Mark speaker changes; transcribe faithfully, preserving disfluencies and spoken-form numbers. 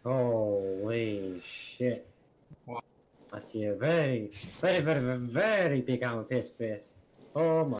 Speaker 1: Holy shit.
Speaker 2: What?
Speaker 1: I see a very, very, very, very, very big amethyst space. Oh my.